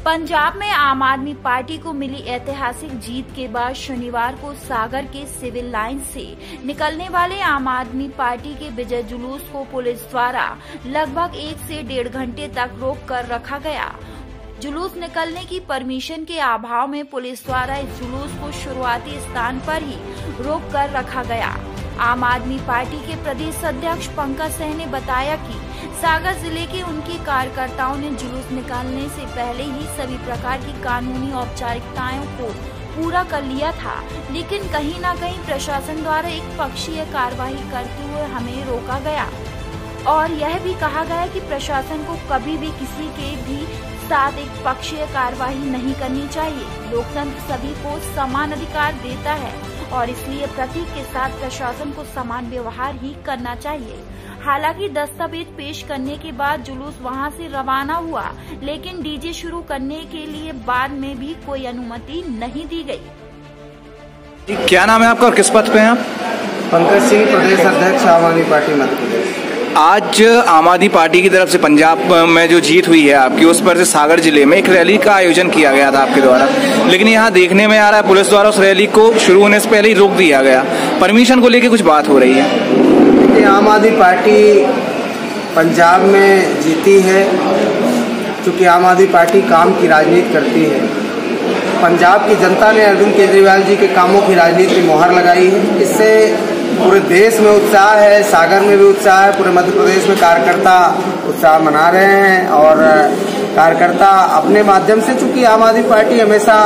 पंजाब में आम आदमी पार्टी को मिली ऐतिहासिक जीत के बाद शनिवार को सागर के सिविल लाइन से निकलने वाले आम आदमी पार्टी के विजय जुलूस को पुलिस द्वारा लगभग 1 से 1.5 घंटे तक रोक कर रखा गया। जुलूस निकलने की परमिशन के अभाव में पुलिस द्वारा इस जुलूस को शुरुआती स्थान पर ही रोक कर रखा गया। आम आदमी पार्टी के प्रदेश अध्यक्ष पंकज सिंह ने बताया कि सागर जिले के उनके कार्यकर्ताओं ने जुलूस निकालने से पहले ही सभी प्रकार की कानूनी औपचारिकताओं को पूरा कर लिया था, लेकिन कहीं न कहीं प्रशासन द्वारा एक पक्षीय कार्रवाई करते हुए हमें रोका गया और यह भी कहा गया कि प्रशासन को कभी भी किसी के भी साथ एक पक्षीय कार्रवाई नहीं करनी चाहिए। लोकतंत्र सभी को समान अधिकार देता है और इसलिए प्रतीक के साथ प्रशासन को समान व्यवहार ही करना चाहिए। हालांकि दस्तावेज पेश करने के बाद जुलूस वहां से रवाना हुआ, लेकिन डीजे शुरू करने के लिए बाद में भी कोई अनुमति नहीं दी गई। क्या नाम है आपका और किस पद पे हैं आप? पंकज सिंह, प्रदेश अध्यक्ष आम आदमी पार्टी मध्य प्रदेश। आज आम आदमी पार्टी की तरफ से पंजाब में जो जीत हुई है आपकी, उस पर से सागर जिले में एक रैली का आयोजन किया गया था आपके द्वारा, लेकिन यहाँ देखने में आ रहा है पुलिस द्वारा उस रैली को शुरू होने से पहले ही रोक दिया गया। परमिशन को लेकर कुछ बात हो रही है। आम आदमी पार्टी पंजाब में जीती है क्योंकि आम आदमी पार्टी काम की राजनीति करती है। पंजाब की जनता ने अरविंद केजरीवाल जी के कामों की राजनीति की मोहर लगाई है। इससे पूरे देश में उत्साह है, सागर में भी उत्साह है, पूरे मध्य प्रदेश में कार्यकर्ता उत्साह मना रहे हैं और कार्यकर्ता अपने माध्यम से, चूंकि आम आदमी पार्टी हमेशा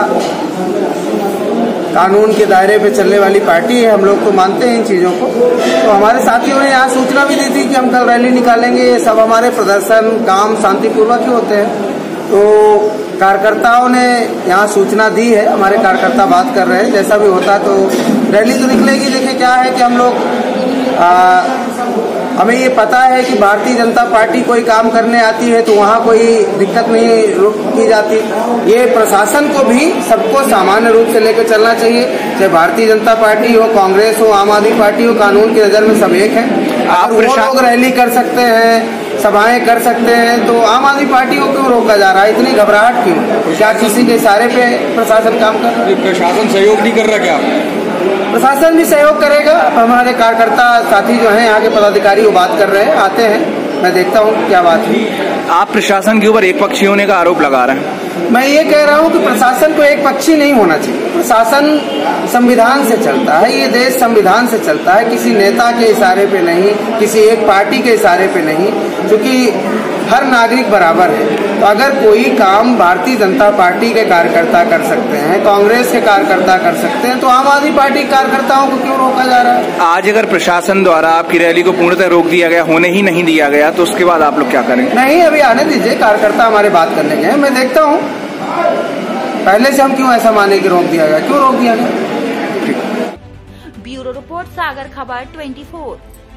कानून के दायरे पे चलने वाली पार्टी है, हम लोग तो मानते हैं इन चीज़ों को। तो हमारे साथियों ने यहाँ सूचना भी दी थी कि हम कल रैली निकालेंगे। ये सब हमारे प्रदर्शन काम शांतिपूर्वक ही होते हैं। तो कार्यकर्ताओं ने यहाँ सूचना दी है, हमारे कार्यकर्ता बात कर रहे हैं, जैसा भी होता है तो रैली तो निकलेगी। देखिए क्या है कि हम लोग हमें ये पता है कि भारतीय जनता पार्टी कोई काम करने आती है तो वहाँ कोई दिक्कत नहीं की जाती। ये प्रशासन को भी सबको सामान्य रूप से लेकर चलना चाहिए, चाहे भारतीय जनता पार्टी हो, कांग्रेस हो, आम आदमी पार्टी हो, कानून की नज़र में सब एक है। आप वो लोग रैली कर सकते हैं, सभाएं कर सकते हैं, तो आम आदमी पार्टी को क्यों रोका जा रहा है? इतनी घबराहट क्यों? क्या किसी के इशारे पे प्रशासन काम कर रहा है? प्रशासन सहयोग नहीं कर रहा क्या? प्रशासन भी सहयोग करेगा। हमारे कार्यकर्ता साथी जो हैं, यहाँ के पदाधिकारी, वो बात कर रहे हैं, आते हैं, मैं देखता हूँ क्या बात है। आप प्रशासन के ऊपर एक पक्षी होने का आरोप लगा रहे हैं। मैं ये कह रहा हूँ कि प्रशासन को एक पक्षी नहीं होना चाहिए। प्रशासन संविधान से चलता है, ये देश संविधान से चलता है, किसी नेता के इशारे पे नहीं, किसी एक पार्टी के इशारे पे नहीं, क्योंकि हर नागरिक बराबर है। तो अगर कोई काम भारतीय जनता पार्टी के कार्यकर्ता कर सकते हैं, कांग्रेस के कार्यकर्ता कर सकते हैं, तो आम आदमी पार्टी के कार्यकर्ताओं को क्यों रोका जा रहा है? आज अगर प्रशासन द्वारा आपकी रैली को पूर्णतः रोक दिया गया, होने ही नहीं दिया गया, तो उसके बाद आप लोग क्या करेंगे? नहीं, अभी आने दीजिए, कार्यकर्ता हमारे बात करने गए, मैं देखता हूँ पहले से हम क्यों ऐसा माने कि रोक दिया गया, क्यों रोक दिया गया। ब्यूरो रिपोर्ट, सागर खबर 24।